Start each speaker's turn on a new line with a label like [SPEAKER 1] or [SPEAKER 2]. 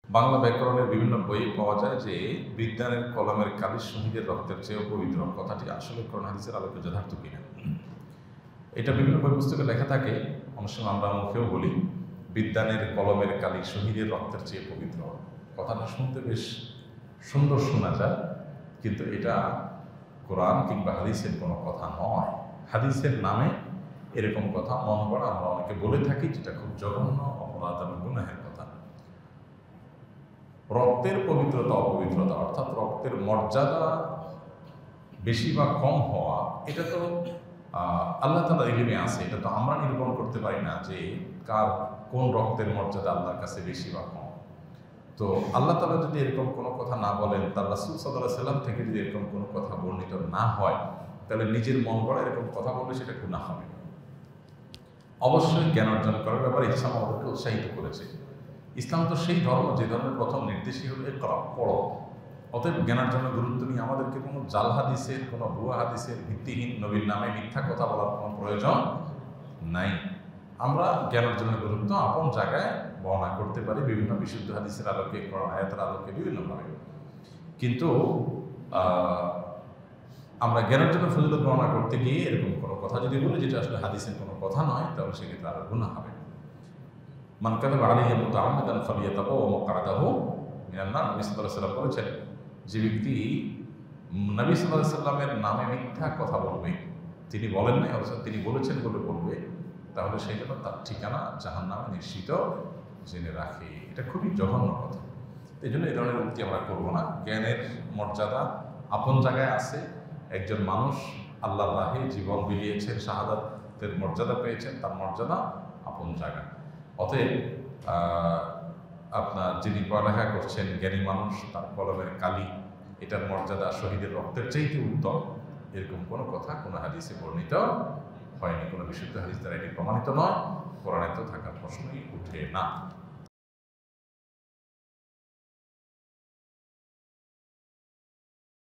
[SPEAKER 1] বাংলা ব্যাকরণের বিভিন্ন বইয়ে পাওয়া যায় যে বিজ্ঞানের কলমের কালি শহীদের রক্তের চেয়েও পবিত্র। কথাটি আসলে কোরআন হাদিসের আলোকে যথার্থ কিনা? এটা বিভিন্ন বই পুস্তকে লেখা থাকে, অনেক সময় আমরা মুখেও বলি বিজ্ঞানের কলমের কালি শহীদের রক্তের চেয়ে পবিত্র। কথাটা শুনতে বেশ সুন্দর শোনা যায়, কিন্তু এটা কোরআন কিংবা হাদিসের কোনো কথা নয়। হাদিসের নামে এরকম কথা মনে করা আমরা অনেকে বলে থাকি, যেটা খুব জঘন্য অপরাধ এবং গুনাহের কথা। রক্তের পবিত্রতা অপবিত্রতা, অর্থাৎ রক্তের মর্যাদা বেশি বা কম হওয়া, এটা তো আল্লাহ তাআলা ইলমে আছে। এটা তো আমরা নিরূপণ করতে পারি না যে কার কোন রক্তের মর্যাদা আল্লাহর কাছে বেশি বা কম। তো আল্লাহ তাআলা যদি এরকম কোনো কথা না বলেন, তার রাসূল সাল্লাল্লাহু আলাইহি সাল্লাম থেকে যদি এরকম কোনো কথা বর্ণিত না হয়, তাহলে নিজের মন গড়া এরকম কথা বললে সেটা গুনাহ হবে। অবশ্যই জ্ঞান অর্জন করার ব্যাপারে ইসলাম আমাদেরকে উৎসাহিত করেছে। ইসলাম তো সেই ধর্ম যে ধর্মের প্রথম নির্দেশই হলো ইকরা, পড়ো। অতএব জ্ঞানার্জনের গুরুত্ব নিয়ে আমাদেরকে কোনো জাল হাদিসের, কোনো ভুয়া হাদিসের, ভিত্তিহীন নবীর নামে মিথ্যা কথা বলার কোনো প্রয়োজন নাই। আমরা জ্ঞানার্জনের গুরুত্ব আপন জায়গায় বর্ণনা করতে পারি বিভিন্ন বিশুদ্ধ হাদিসের আলোকে, কোরআন আয়াতের আলোকে বিভিন্নভাবে। কিন্তু আমরা জ্ঞানার্জনের ফজিলত বর্ণনা করতে গিয়ে এরকম কোনো কথা যদি বলি যেটা আসলে হাদিসের কোনো কথা নয়, তাহলে সেক্ষেত্রে আরো গুনাহ হবে। মান কাযাবা আলাইহি মুতাআম্মিদান ফালিয়াতাবাওয়া মাকআদাহু মিনান নার। নবী সাল্লাল্লাহু আলাইহি ওয়াসাল্লাম বলেছেন, যে ব্যক্তি নবী সাল্লাল্লাহু আলাইহি ওয়াসাল্লামের নামে মিথ্যা কথা বলবে, তিনি বলেন নাই অথচ তিনি বলেছেন বলে বলবে, তাহলে সেই জন্য তার ঠিকানা জাহান্নামে নিশ্চিত জেনে রাখে। এটা খুবই জঘন্য কথা। এই জন্য এই ধরনের উক্তি আমরা করবো না। জ্ঞানের মর্যাদা আপন জায়গায় আছে। একজন মানুষ আল্লাহর রাহে জীবন বিলিয়েছেন, শাহাদাতের মর্যাদা পেয়েছেন, তার মর্যাদা আপন জায়গা। অতএব আপনার যিনি পড়ালেখা করছেন, জ্ঞানী মানুষ, তার কলমের কালি, এটার মর্যাদা শহীদের রক্তের চাইতে উত্তম, এরকম কোনো কথা কোনো হাদিসে বর্ণিত হয়নি। কোনো বিশুদ্ধ হাদিস দ্বারা এটি প্রমাণিত নয়, কোরআনে তো থাকার প্রশ্নই উঠে না।